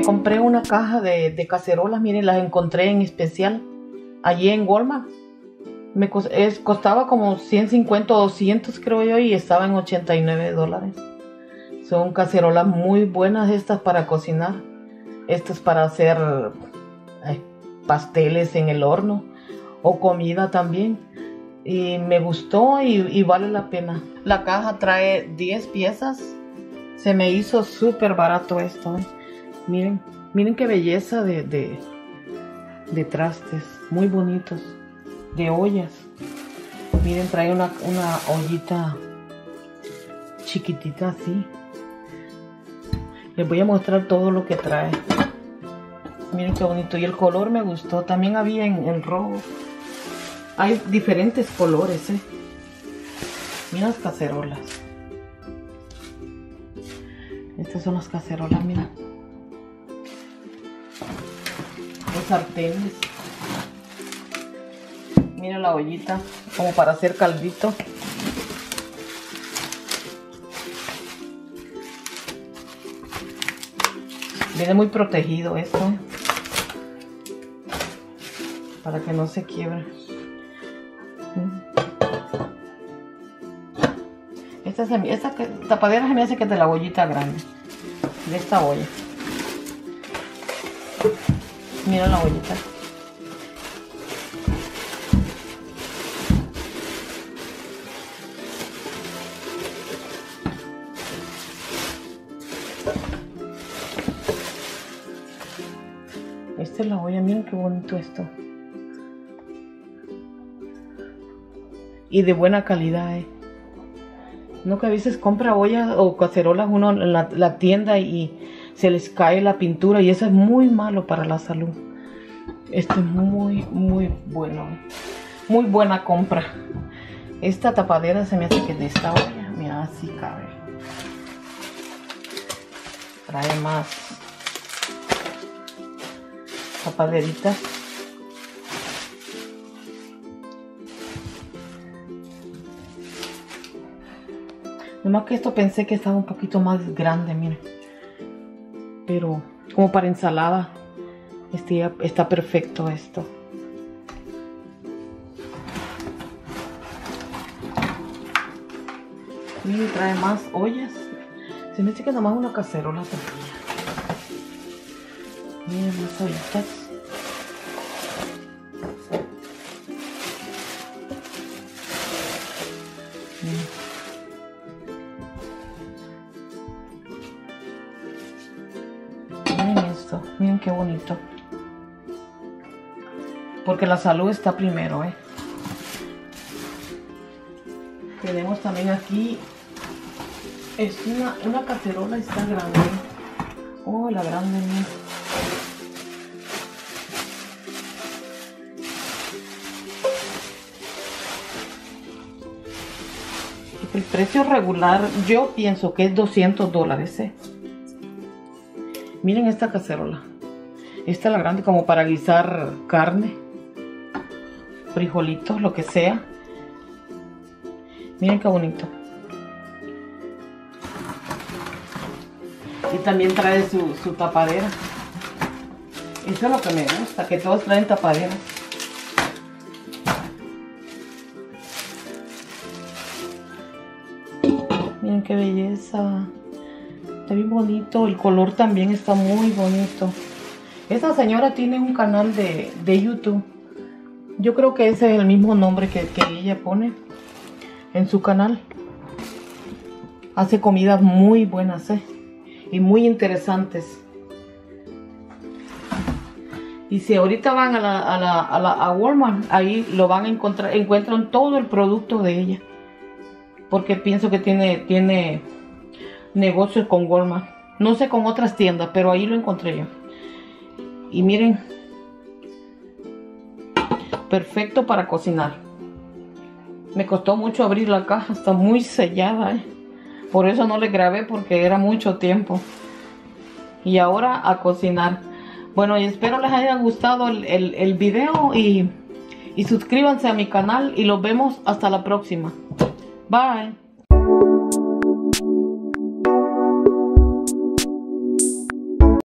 compré una caja de cacerolas, miren, las encontré en especial allí en Walmart. Costaba como 150 o 200 creo yo, y estaba en $89. Son cacerolas muy buenas estas para cocinar. Estas para hacer pasteles en el horno o comida también. Y me gustó y vale la pena. La caja trae 10 piezas. Se me hizo súper barato esto. Miren qué belleza de trastes. Muy bonitos. De ollas. Miren, trae una ollita chiquitita así. Les voy a mostrar todo lo que trae. Miren qué bonito. Y el color me gustó. También había en rojo. Hay diferentes colores, Mira las cacerolas. Estas son las cacerolas, mira. Los sartenes. Mira la ollita, como para hacer caldito. Viene muy protegido esto, para que no se quiebre. Esta tapadera se me hace que es de la ollita grande, de esta olla. Mira la ollita. Esta es la olla, miren qué bonito esto. Y de buena calidad, No, que a veces compra ollas o cacerolas uno en la tienda y se les cae la pintura y eso es muy malo para la salud. Esto es muy bueno. Muy buena compra. Esta tapadera se me hace que de esta olla, mira, así cabe. Trae más tapaderitas. Nomás que esto pensé que estaba un poquito más grande, miren. Pero como para ensalada, está perfecto esto. Miren, trae más ollas. Se me dice que nomás una cacerola sencilla. Miren, más ollitas. Miren esto, miren qué bonito. Porque la salud está primero, Tenemos también aquí, es una cacerola, está grande. Oh, la grande, miren. El precio regular yo pienso que es $200, Miren esta cacerola. Esta es la grande, como para guisar carne, frijolitos, lo que sea. Miren qué bonito. Y también trae su tapadera. Eso es lo que me gusta, que todos traen tapadera. Miren qué belleza. Está bien bonito. El color también está muy bonito. Esta señora tiene un canal de YouTube. Yo creo que ese es el mismo nombre que ella pone en su canal. Hace comidas muy buenas, y muy interesantes. Y si ahorita van a Walmart, ahí lo van a encontrar, encuentran todo el producto de ella. Porque pienso que tiene negocios con Walmart. No sé con otras tiendas, pero ahí lo encontré yo. Y miren, perfecto para cocinar. Me costó mucho abrir la caja, está muy sellada, Por eso no le grabé, porque era mucho tiempo. Y ahora a cocinar. Bueno, y espero les haya gustado el video y suscríbanse a mi canal y los vemos hasta la próxima. Bye.